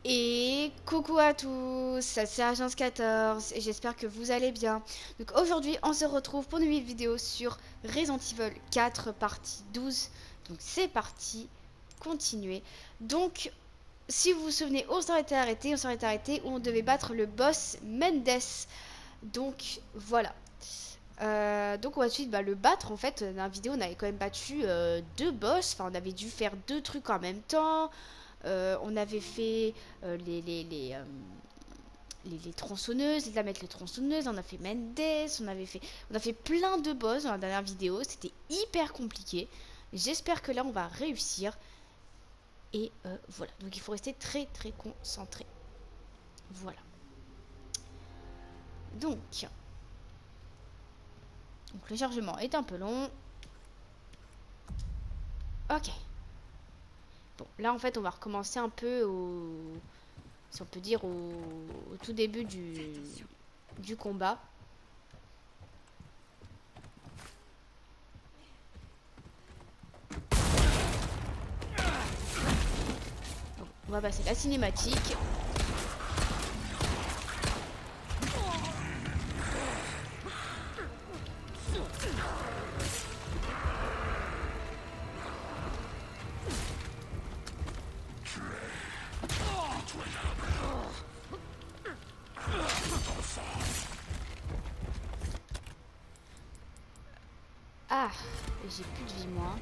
Et coucou à tous, ça c'est Agence 14 et j'espère que vous allez bien. Donc aujourd'hui on se retrouve pour une nouvelle vidéo sur Resident Evil 4 partie 12. Donc c'est parti, continuez. Donc si vous vous souvenez, on s'est arrêté où on devait battre le boss Mendes. Donc voilà. Donc on va suite le battre en fait. Dans la vidéo on avait quand même battu deux boss, enfin on avait dû faire deux trucs en même temps. On avait fait les tronçonneuses, la mettre les tronçonneuses, on a fait Mendes, on a fait plein de boss dans la dernière vidéo, c'était hyper compliqué. J'espère que là on va réussir. Et voilà, donc il faut rester très très concentré. Voilà. Donc le chargement est un peu long. Ok. Bon, là en fait on va recommencer un peu si on peut dire au tout début du combat. Donc, on va passer la cinématique. Ah, j'ai plus de vie moi.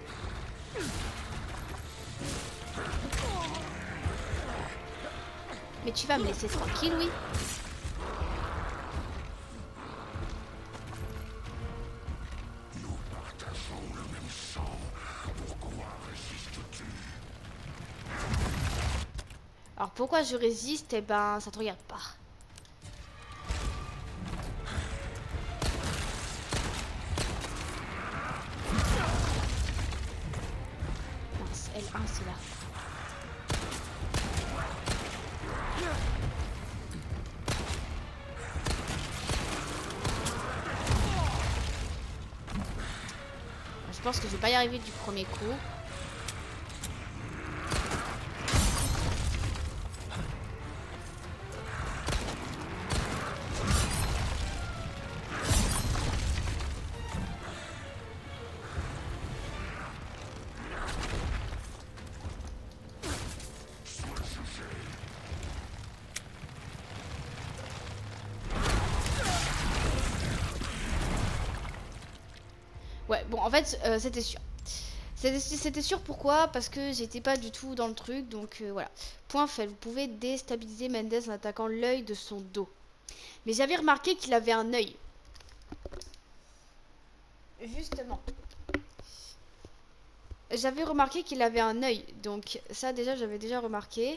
Mais tu vas me laisser tranquille, oui? Nous partageons le même sang. Pourquoi résistes-tu? Alors pourquoi je résiste? Eh ben, ça te regarde pas. Mince, L1 c'est là. Je pense que je vais pas y arriver du premier coup. Ouais, bon, en fait, c'était sûr. C'était sûr pourquoi? Parce que j'étais pas du tout dans le truc, donc voilà. Point fait, vous pouvez déstabiliser Mendes en attaquant l'œil de son dos. Mais j'avais remarqué qu'il avait un œil. Justement. J'avais remarqué qu'il avait un œil, donc ça déjà j'avais déjà remarqué.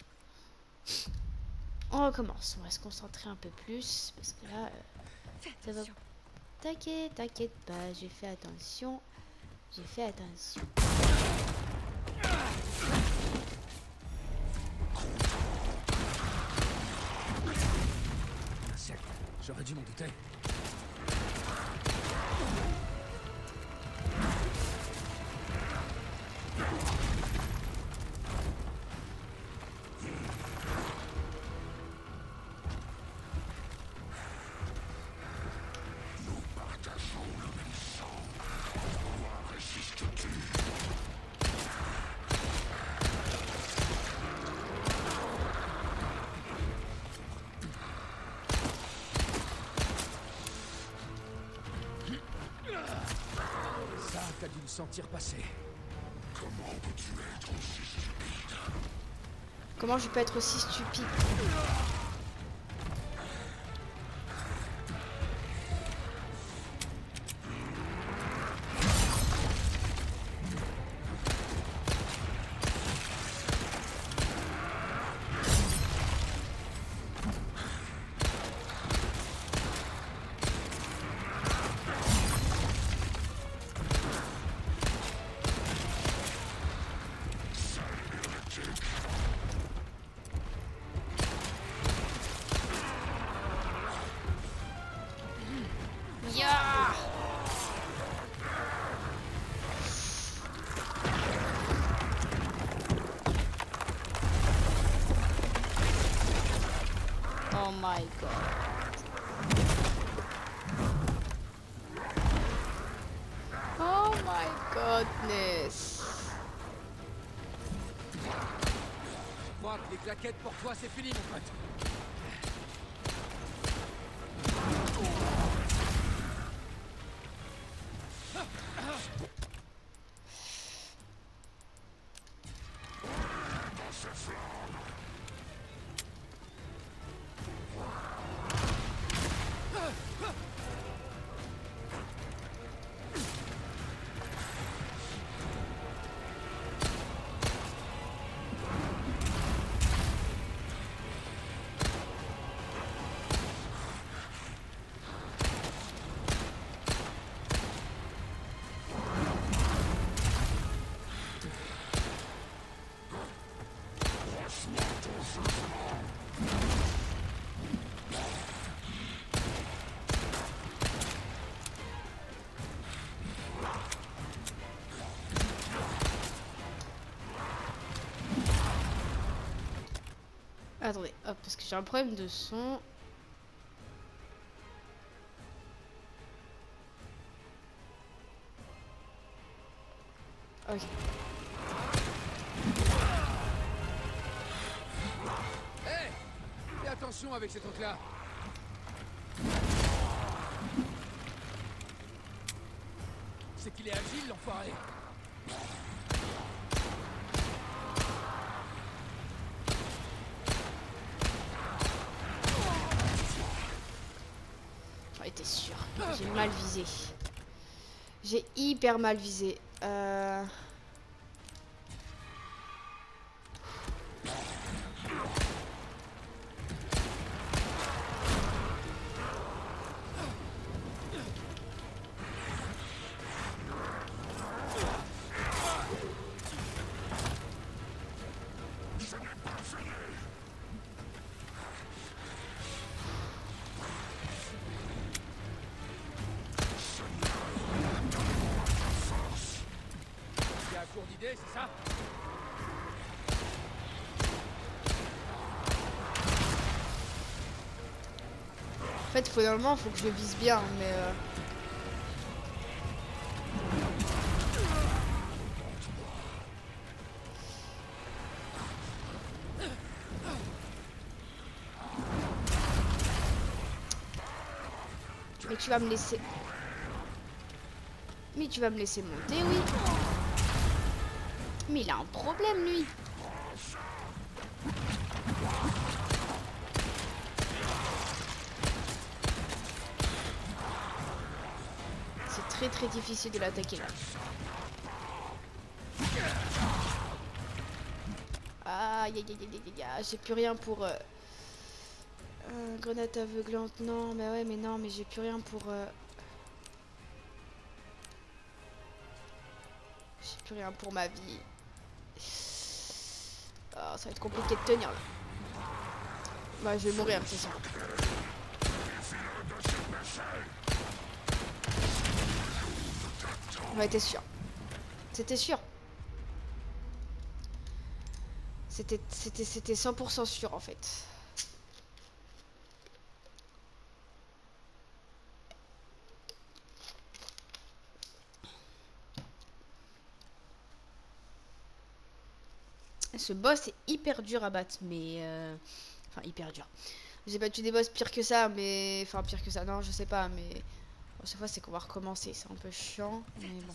On recommence, on va se concentrer un peu plus, parce que là, ça va... T'inquiète pas, j'ai fait attention. J'ai fait attention. J'aurais dû m'en douter. Nous partageons le même sang. Pourquoi résistes-tu? Ça, t'as dû le sentir passer. Comment peux-tu être aussi stupide? Comment je peux être aussi stupide? Oh my god. Oh my godness. Je crois que les claquettes pour toi c'est fini mon pote. Attendez, hop, parce que j'ai un problème de son. Ok. Hé, fais attention avec ces trucs-là. C'est qu'il est agile, l'enfoiré. J'en étais sûr. J'ai mal visé. J'ai hyper mal visé. Il y a un cours d'idée, c'est ça? En fait, normalement, faut que je le vise bien, mais mais tu vas me laisser. Mais tu vas me laisser monter, oui. Mais il a un problème, lui. C'est très très difficile de l'attaquer là. Aïe aïe aïe aïe aïe aïe. J'ai plus rien pour grenade aveuglante. Non, mais ouais, mais non, mais j'ai plus rien pour j'ai plus rien pour ma vie. Oh, ça va être compliqué de tenir là. Bah, je vais mourir, c'est ça. Ouais, t'es sûr. C'était sûr. C'était 100% sûr en fait. Ce boss est hyper dur à battre, mais enfin hyper dur. J'ai battu des boss pire que ça, mais enfin pire que ça. Non, je sais pas, mais bon, chaque fois c'est qu'on va recommencer. C'est un peu chiant, mais bon.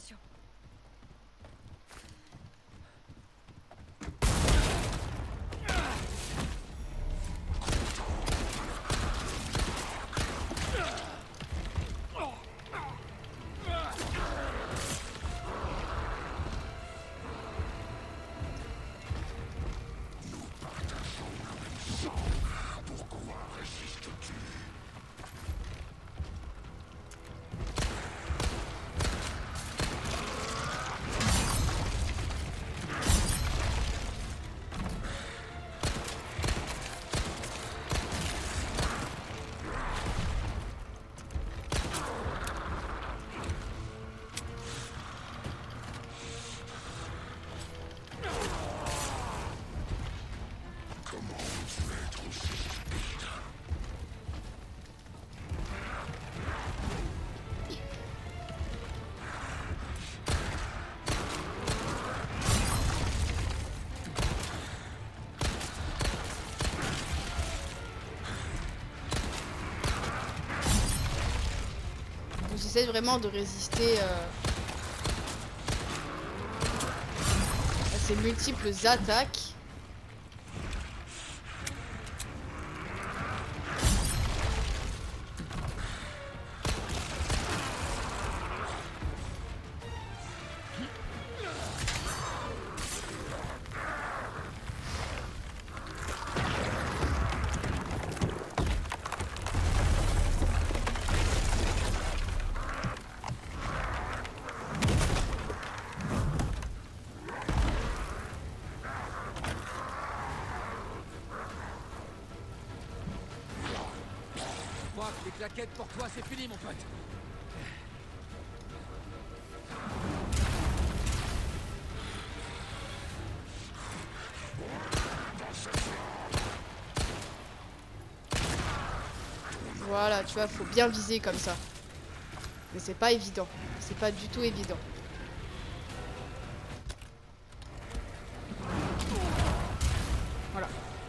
j'essaie vraiment de résister à ces multiples attaques. Les claquettes pour toi, c'est fini, mon pote. Voilà, tu vois, faut bien viser comme ça. Mais c'est pas évident. C'est pas du tout évident. Voilà.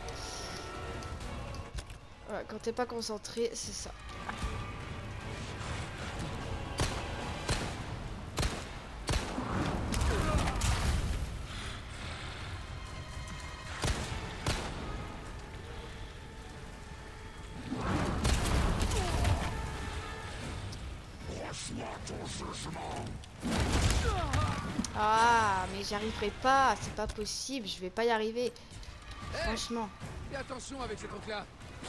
Voilà, quand t'es pas concentré, c'est ça. Ah, mais j'y arriverai pas, c'est pas possible, je vais pas y arriver. Franchement. Fais attention avec ces trucs-là.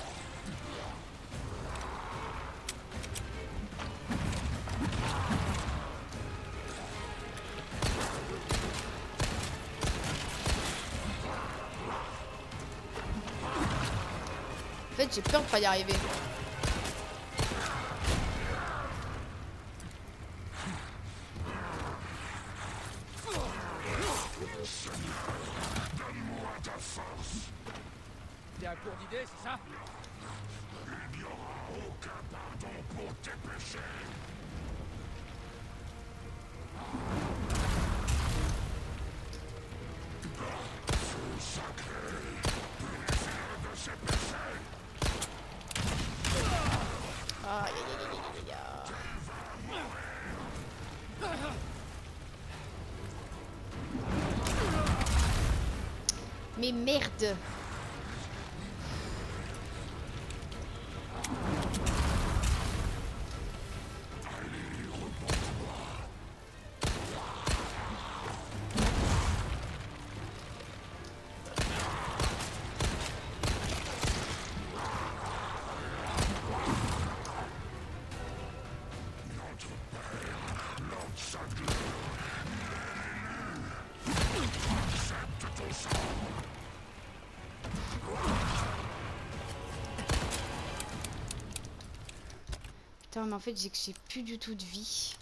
En fait, j'ai peur de pas y arriver. T'es à court d'idées, c'est ça? Il n'y aura aucun pardon pour tes péchés. Feu sacré, purifié de ses péchés. Aïe, aïe, aïe, aïe, aïe, aïe. Mais merde! Putain, mais en fait, j'ai plus du tout de vie.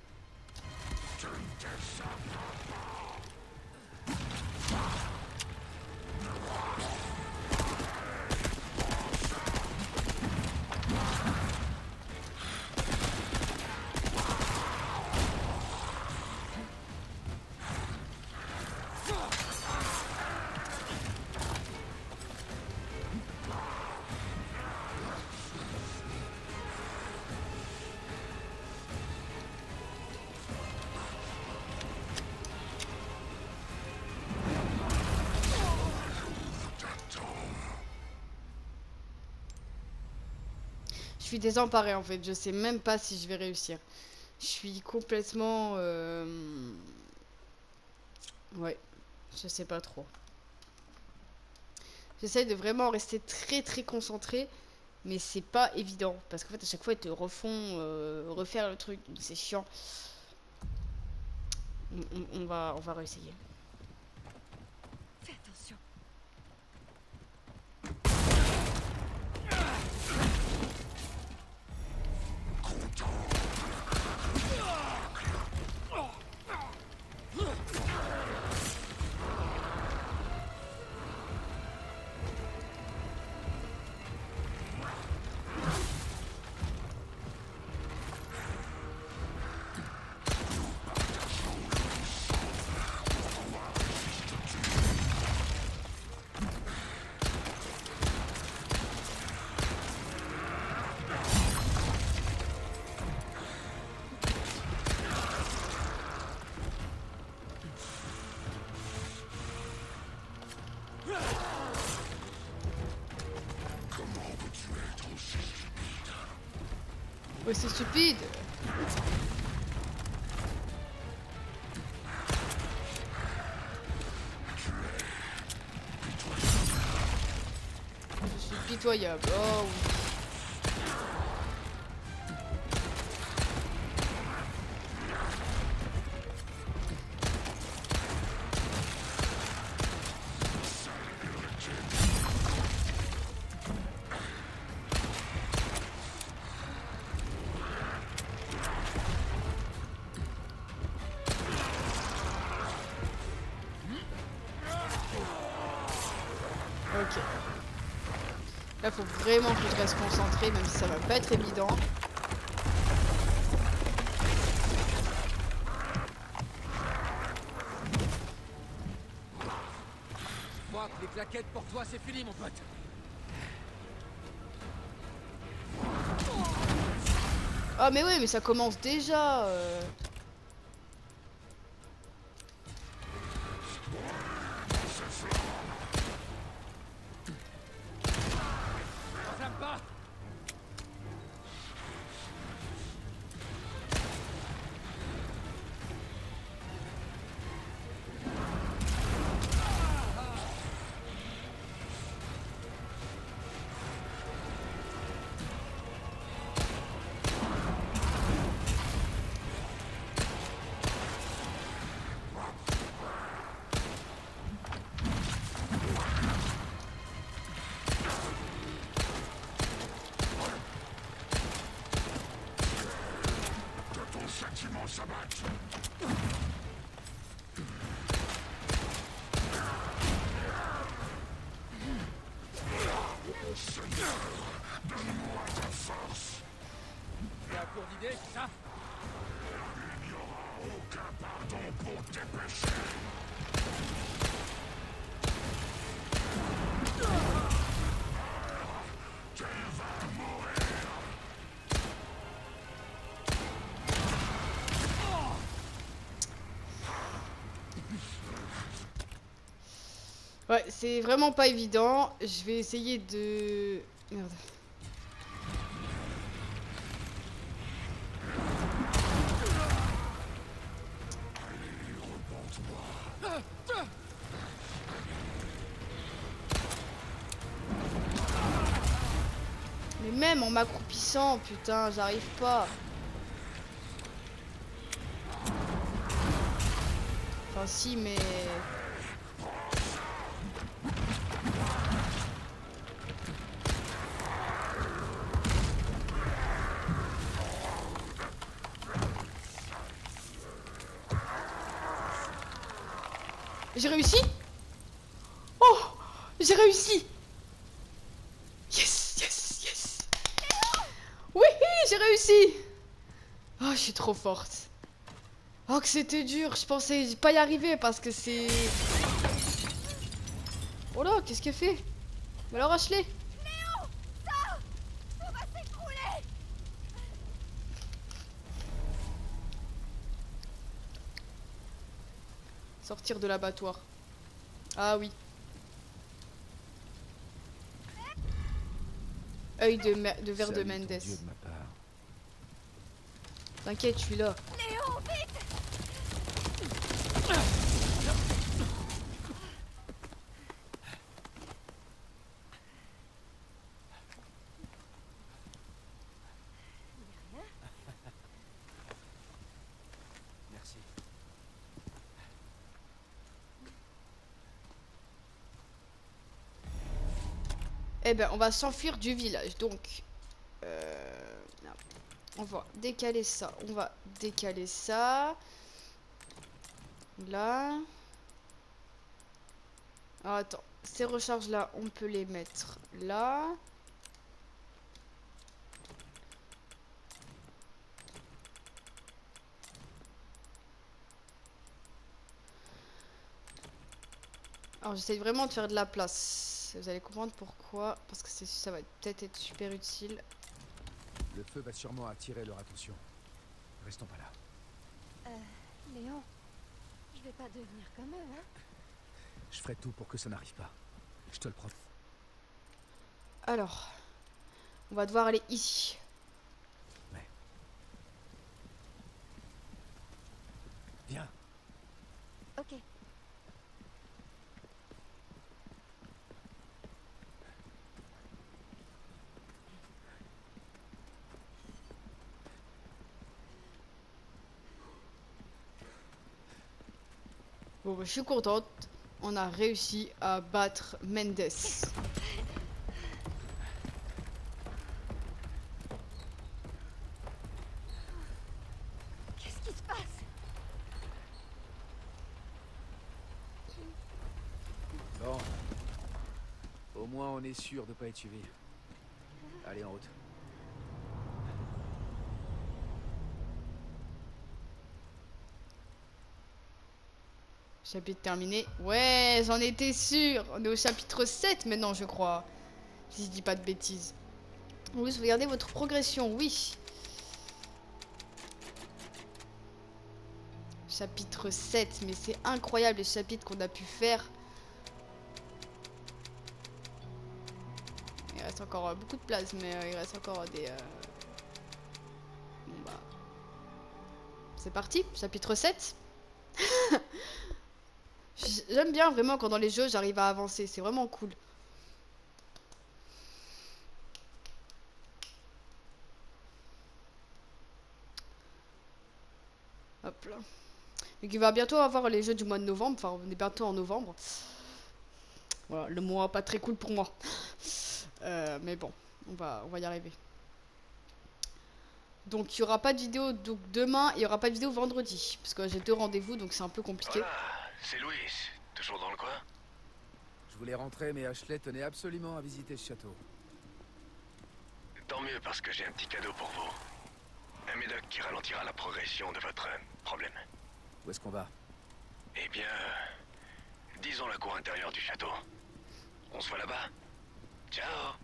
Je suis désemparée en fait, je sais même pas si je vais réussir. Je suis complètement... Ouais, je sais pas trop. J'essaie de vraiment rester très concentré, mais c'est pas évident. Parce qu'en fait à chaque fois ils te refont refaire le truc, donc c'est chiant. On va réessayer. Fais attention. Ouais, c'est stupide. Je suis pitoyable. Oh oui. Ok. Là, faut vraiment que je reste concentré, même si ça va pas être évident. Je crois que les claquettes pour toi c'est fini mon pote. Ah mais oui, mais ça commence déjà. Enflamme pas. Que ton châtiment s'abatte. Seigneur, donne-moi ta force. C'est à court d'idées, c'est ça? Il n'y aura aucun pardon pour tes péchés. Tu vas mourir. Ouais, c'est vraiment pas évident. Je vais essayer de... Merde. Mais même en m'accroupissant, putain, j'arrive pas. Enfin si, mais... J'ai réussi? Oh! J'ai réussi! Yes, yes, yes! Oui, j'ai réussi! Oh, je suis trop forte. Oh, que c'était dur. Je pensais pas y arriver parce que c'est... Oh là, qu'est-ce qu'elle fait? Alors, Ashley? Léon! Ça! On va s'écrouler! Sortir de l'abattoir. Ah oui. Œil de verre de Salut, ton Mendes. Dieu de ma part. T'inquiète, je suis là. Léon, vite! Merci. Eh ben, on va s'enfuir du village. Donc, merde. On va décaler ça. On va décaler ça. Là. Ah, attends. Ces recharges là, on peut les mettre là. Alors, j'essaye vraiment de faire de la place. Vous allez comprendre pourquoi. Parce que ça va peut-être être super utile. Le feu va sûrement attirer leur attention. Restons pas là. Léon, je vais pas devenir comme eux, hein? Je ferai tout pour que ça n'arrive pas. Je te le promets. Alors, on va devoir aller ici. Mais Viens. Ok. Bon, bah, je suis contente. On a réussi à battre Mendes. Qu'est-ce qui se passe? Bon. Au moins, on est sûr de pas être suivi. Allez, en route. Chapitre terminé. Ouais, j'en étais sûr. On est au chapitre 7 maintenant, je crois. Si je dis pas de bêtises. Vous regardez votre progression, oui. Chapitre 7, mais c'est incroyable les chapitres qu'on a pu faire. Il reste encore beaucoup de place, mais il reste encore des... Bon bah... C'est parti, chapitre 7. J'aime bien vraiment quand dans les jeux j'arrive à avancer, c'est vraiment cool. Hop là. Donc il va bientôt avoir les jeux du mois de novembre, enfin on est bientôt en novembre. Voilà, le mois pas très cool pour moi. Mais bon, on va y arriver. Donc il y aura pas de vidéo donc demain, il y aura pas de vidéo vendredi. Parce que j'ai 2 rendez-vous donc c'est un peu compliqué. Voilà, c'est Louis. Toujours dans le coin? Je voulais rentrer, mais Ashley tenait absolument à visiter ce château. Tant mieux parce que j'ai un petit cadeau pour vous. Un médoc qui ralentira la progression de votre problème. Où est-ce qu'on va? Eh bien, disons la cour intérieure du château. On se voit là-bas. Ciao.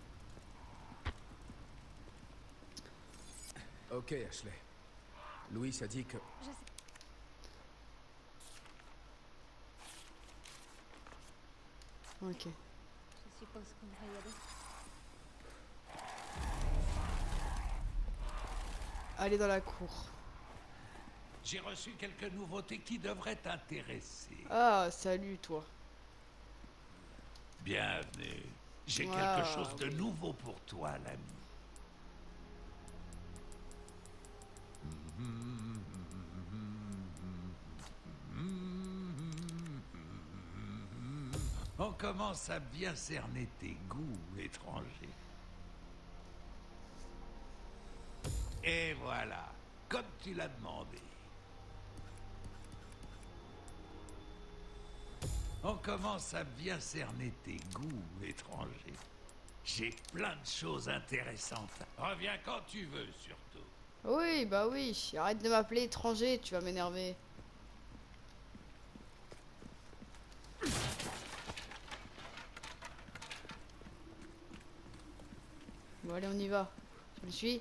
Ok, Ashley. Louis a dit que... Je sais. Ok. Je suppose qu'on va y aller. Allez dans la cour. J'ai reçu quelques nouveautés qui devraient t'intéresser. Ah, salut toi. Bienvenue. J'ai Wow. quelque chose de nouveau pour toi, l'ami. On commence à bien cerner tes goûts étrangers. Et voilà, comme tu l'as demandé. On commence à bien cerner tes goûts étrangers. J'ai plein de choses intéressantes. Reviens quand tu veux, surtout. Oui, bah oui. Arrête de m'appeler étranger, tu vas m'énerver. Bon allez, on y va. Tu me suis?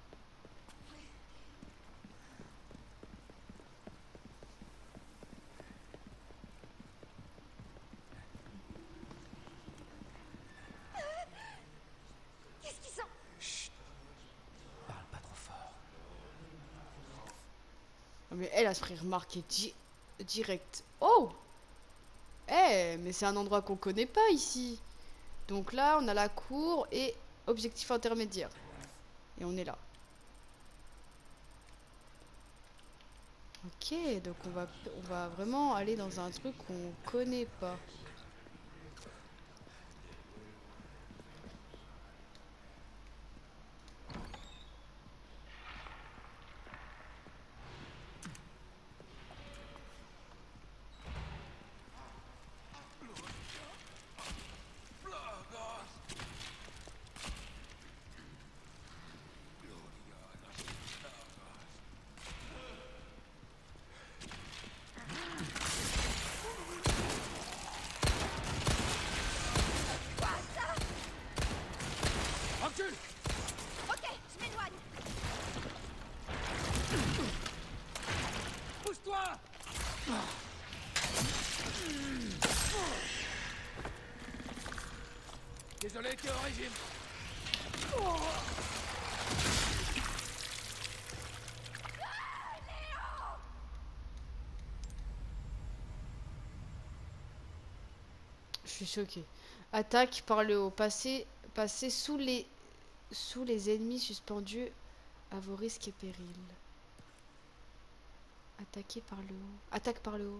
Qu'est-ce qu'ils sont? Parle pas trop fort. Oh, mais elle a se ferait remarquer direct. Oh! Eh, mais c'est un endroit qu'on connaît pas ici. Donc là, on a la cour et objectif intermédiaire. Et on est là. Ok, donc on va vraiment aller dans un truc qu'on connaît pas. Recule! Ok, je m'éloigne. Pousse-toi! Désolé, t'es au régime. suis choqué. Attaque par le haut. Passez sous les ennemis suspendus à vos risques et périls. Attaquer par le haut. Attaque par le haut.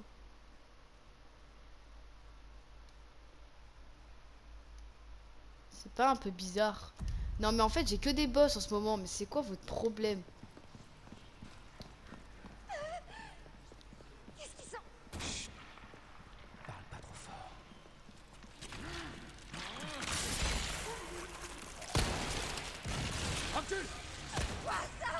C'est pas un peu bizarre? Non mais en fait j'ai que des boss en ce moment. Mais c'est quoi votre problème? Qu'est-ce qu'ils sont? Parle pas trop fort. Recule! Quoi ça?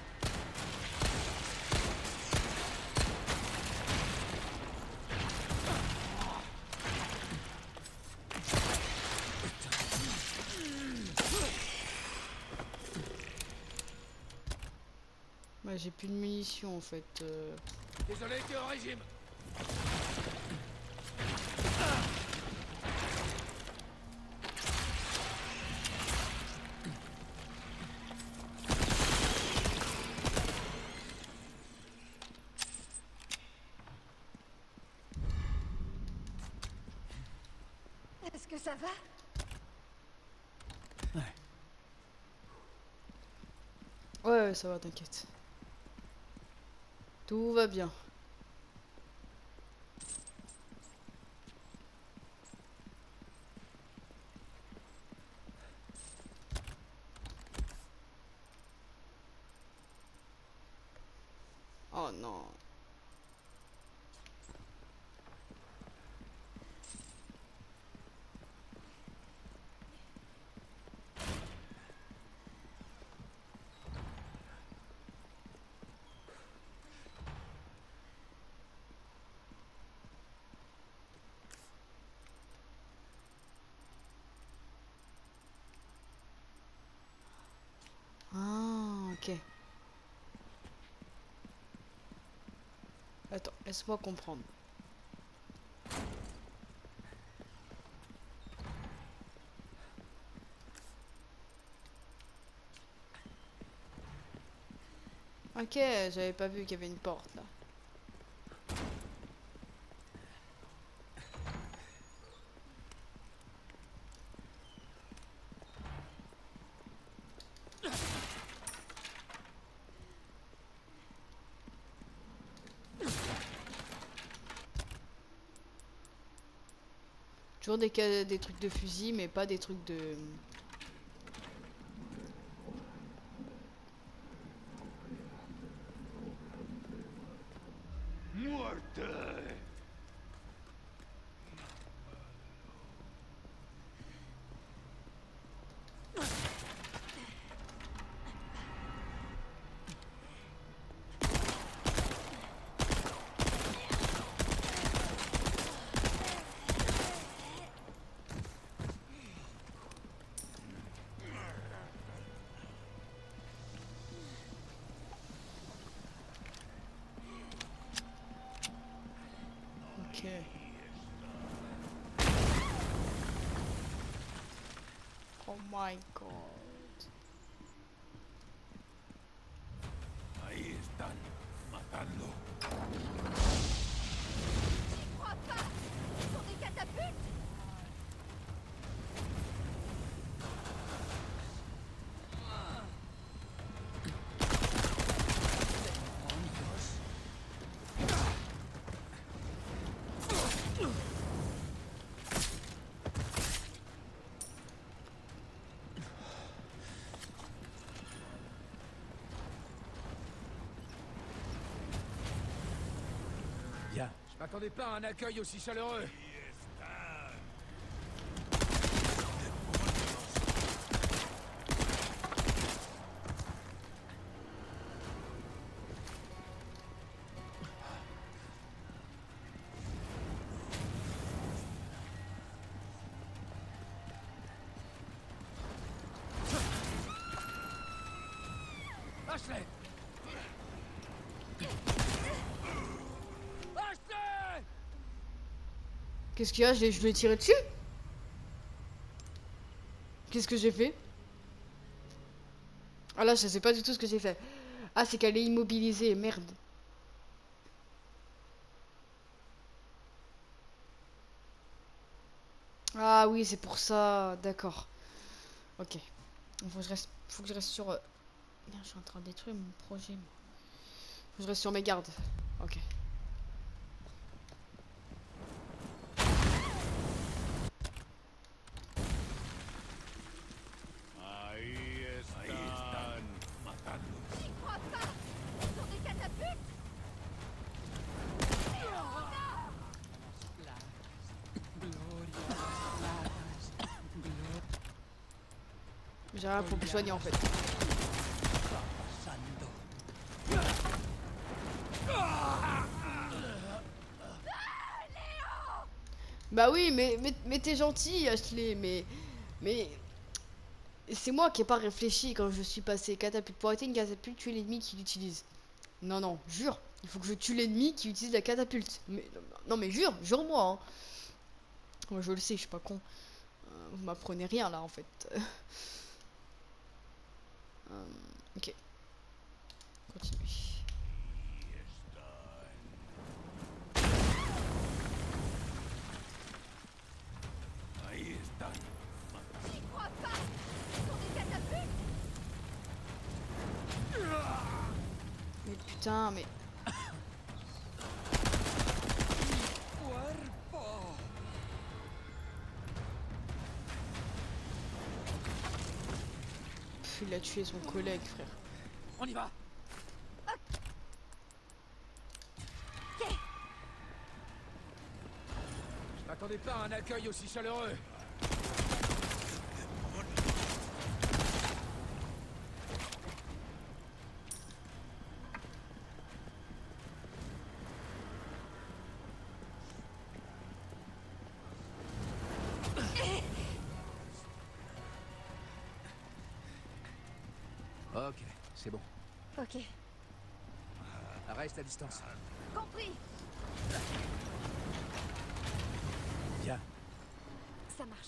Ouais, j'ai plus de munitions en fait. Désolé, t'es au régime. Est-ce que ça va? Ouais, ça va, t'inquiète. Tout va bien. Oh non. Ah, ok. Attends, laisse-moi comprendre. Ok, j'avais pas vu qu'il y avait une porte là. Toujours des trucs de fusil, mais pas des trucs de... Muerte! Ok. Oh my god. Ahí están, matando. J'y crois pas! Ce sont des catapultes! Bien. Je m'attendais pas à un accueil aussi chaleureux. Ashley! Ashley! Qu'est-ce qu'il y a? Je l'ai tiré dessus? Qu'est-ce que j'ai fait? Ah là, je sais pas du tout ce que j'ai fait. Ah, c'est qu'elle est immobilisée, merde. Ah oui, c'est pour ça. D'accord. Ok. Faut que je reste sur... Merde, je suis en train de détruire mon projet. Moi. Faut que je reste sur mes gardes. Ok. Ahí están. Matadlos. J'y crois pas. Sur des catapultes. J'ai rien pour me soigner en fait. Bah oui, mais t'es gentil, Ashley, mais c'est moi qui ai pas réfléchi quand je suis passé catapulte. Pour arrêter une catapulte, tuer l'ennemi qui l'utilise. Non, non, jure, il faut que je tue l'ennemi qui utilise la catapulte. Mais non, mais jure-moi. Hein. Moi, je le sais, je suis pas con. Vous m'apprenez rien là en fait. Ok. Continue. Ahí están. J'y crois pas. Sur des catapultes. Mais putain, mais... Pff, il a tué son collègue, frère. On y va. Je m'attendais pas à un accueil aussi chaleureux. Ok, c'est bon. Ok, Reste à distance. compris. Viens. Ça marche.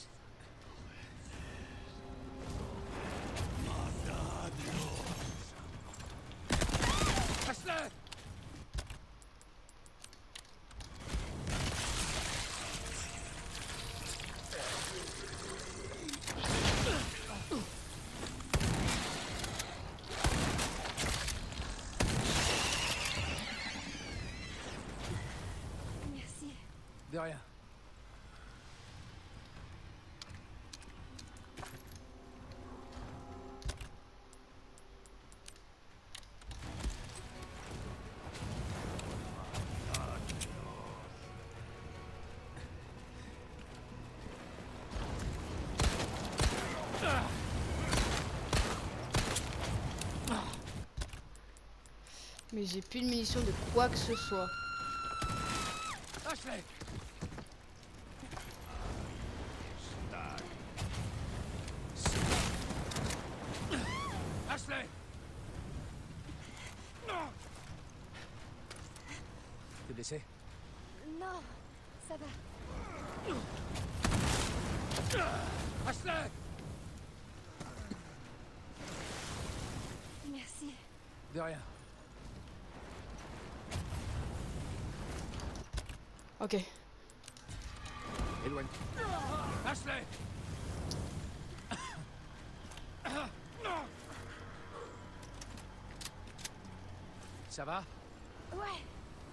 Passe-le. Merci. De rien. Mais j'ai plus de munitions de quoi que ce soit. Ashley. Ashley. T'es blessé? Non, ça va. Ashley. Merci. De rien. Ok. Éloigne. Ashley. Ça va? Ouais.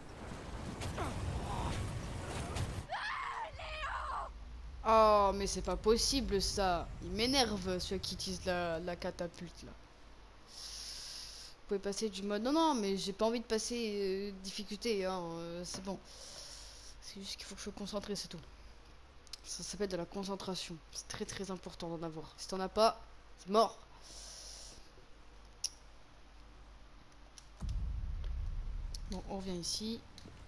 Oh, mais c'est pas possible ça. Il m'énerve ceux qui utilisent la catapulte là. Vous pouvez passer du mode... Non, non, mais j'ai pas envie de passer difficulté, hein. C'est bon. C'est juste qu'il faut que je sois concentré, c'est tout. Ça s'appelle de la concentration. C'est très très important d'en avoir. Si t'en as pas, c'est mort. Bon, on revient ici.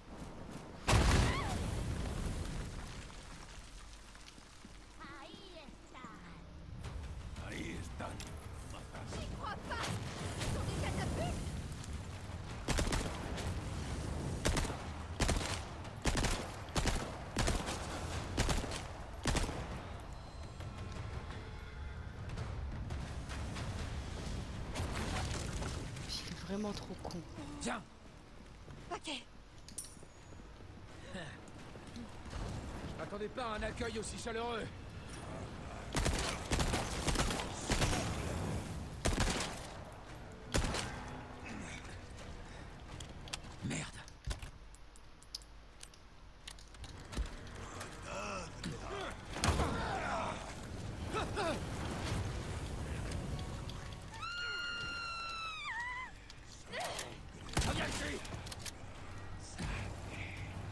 Ahí están. J'y crois pas. Sur des catapultes. Il est vraiment trop con. Viens. Ok. Je m'attendais pas à un accueil aussi chaleureux.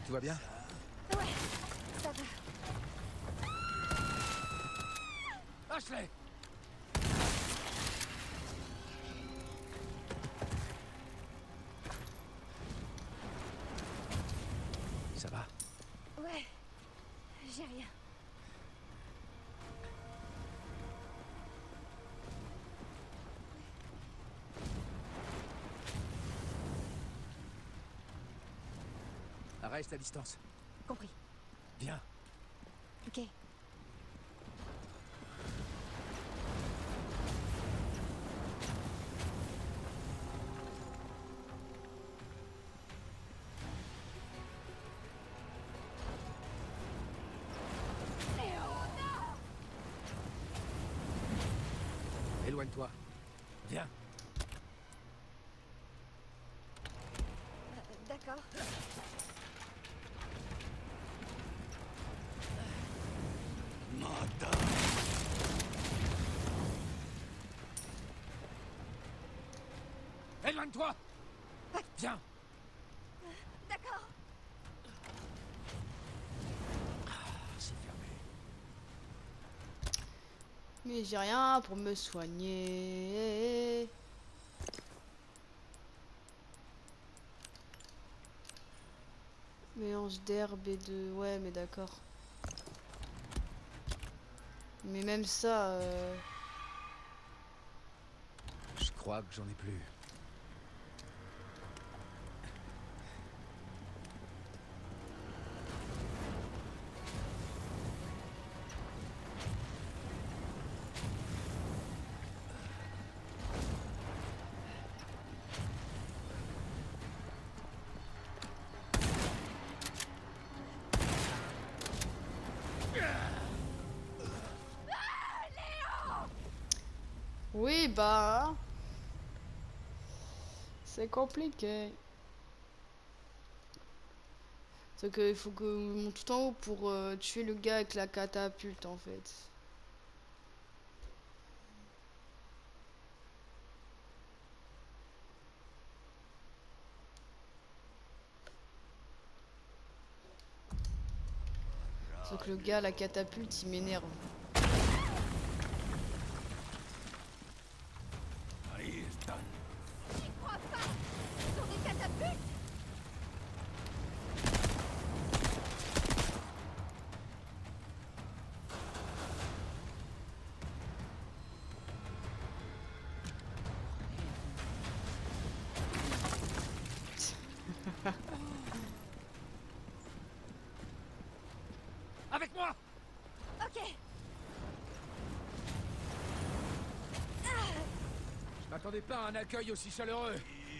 Tout va bien? Ouais, ça va. Ashley! Ça va? Ouais, j'ai rien. Reste à distance. Compris. Viens. Ok. Éloigne-toi. Viens. D'accord. Éloigne-toi! Viens! D'accord. C'est fermé. Mais j'ai rien pour me soigner. Mélange d'herbe et de... Ouais, mais d'accord. Mais même ça... Je crois que j'en ai plus. Oui, bah... C'est compliqué. C'est qu'il faut que je monte tout en haut pour tuer le gars avec la catapulte, en fait. Sauf que le gars, la catapulte, il m'énerve. J'y crois pas. Ils ont des catapultes. Avec moi! Ok. Je m'attendais pas à un accueil aussi chaleureux.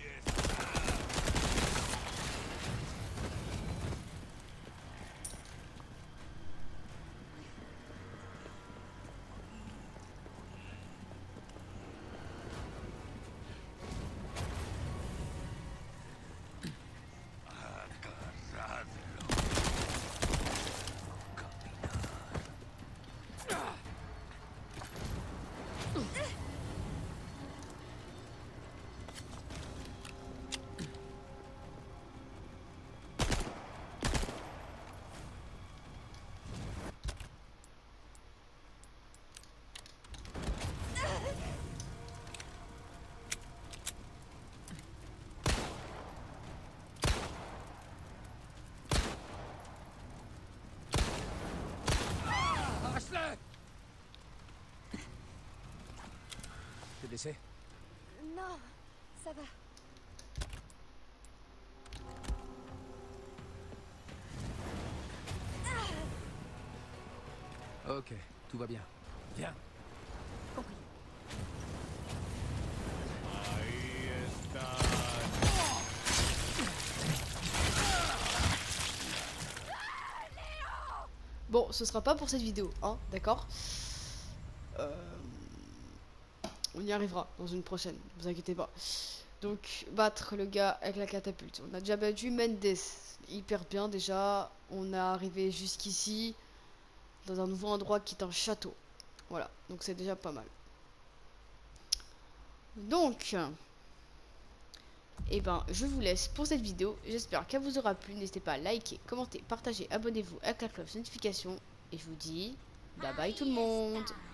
Ashley! T'es blessé? Non, ça va. Ok, tout va bien. Viens. Compris. Bon, ce sera pas pour cette vidéo, hein, d'accord? On y arrivera dans une prochaine, vous inquiétez pas. Donc, battre le gars avec la catapulte. On a déjà battu Mendes, hyper bien déjà. On a arrivé jusqu'ici, dans un nouveau endroit qui est un château. Voilà, donc c'est déjà pas mal. Donc, Et ben je vous laisse pour cette vidéo. J'espère qu'elle vous aura plu. N'hésitez pas à liker, commenter, partager, abonnez-vous avec la cloche de notification. Et je vous dis bye bye tout le monde.